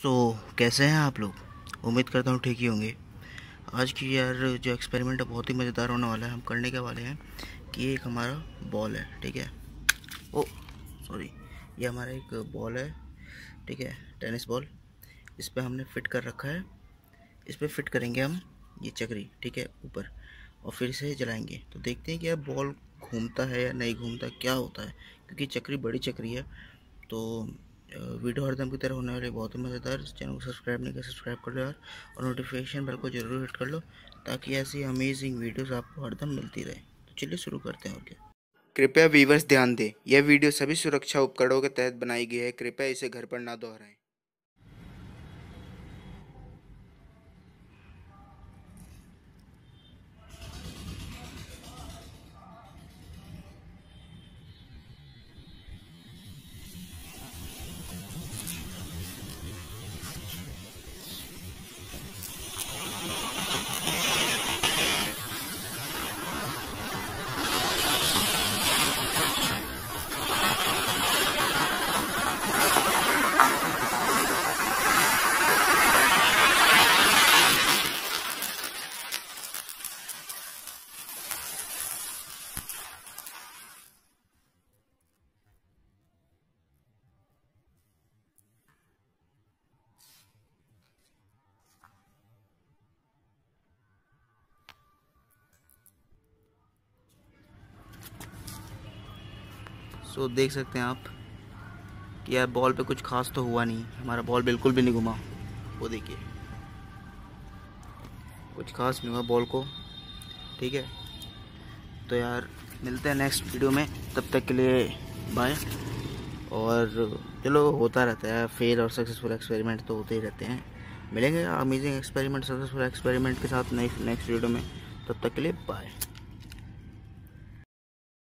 सो कैसे हैं आप लोग। उम्मीद करता हूँ ठीक ही होंगे। आज की यार जो एक्सपेरिमेंट है बहुत ही मज़ेदार होने वाला है। हम करने के वाले हैं कि एक हमारा बॉल है, ठीक है। ओ सॉरी, ये हमारा एक बॉल है, ठीक है, टेनिस बॉल। इस पर हमने फिट कर रखा है। इस पर फिट करेंगे हम ये चक्री, ठीक है, ऊपर, और फिर इसे जलाएंगे तो देखते हैं कि यार बॉल घूमता है या नहीं घूमता, क्या होता है, क्योंकि चक्री बड़ी चक्री है। तो वीडियो हरदम की तरह होने वाली बहुत ही मज़ेदार। इस चैनल को सब्सक्राइब नहीं किया, सब्सक्राइब कर लो यार, और नोटिफिकेशन बेल को जरूर हिट कर लो ताकि ऐसी अमेजिंग वीडियोस आपको हरदम मिलती रहे। तो चलिए शुरू करते हैं। और क्या, कृपया व्यूअर्स ध्यान दें, यह वीडियो सभी सुरक्षा उपकरणों के तहत बनाई गई है। कृपया इसे घर पर ना दोहराएं। सो देख सकते हैं आप कि यार बॉल पे कुछ खास तो हुआ नहीं। हमारा बॉल बिल्कुल भी नहीं घुमा। वो देखिए, कुछ खास नहीं हुआ बॉल को, ठीक है। तो यार मिलते हैं नेक्स्ट वीडियो में, तब तक के लिए बाय। और चलो, होता रहता है फेल और सक्सेसफुल एक्सपेरिमेंट तो होते ही रहते हैं। मिलेंगे अमेजिंग एक्सपेरिमेंट, सक्सेसफुल एक्सपेरिमेंट के साथ नेक्स्ट वीडियो में। तब तक के लिए बाय।